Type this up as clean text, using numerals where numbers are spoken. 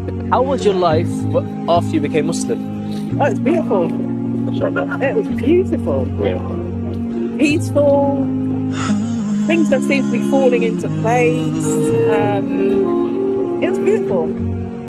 How was your life after you became Muslim? Oh, it's beautiful. It was beautiful. Peaceful. Things that seem to be falling into place. It was beautiful.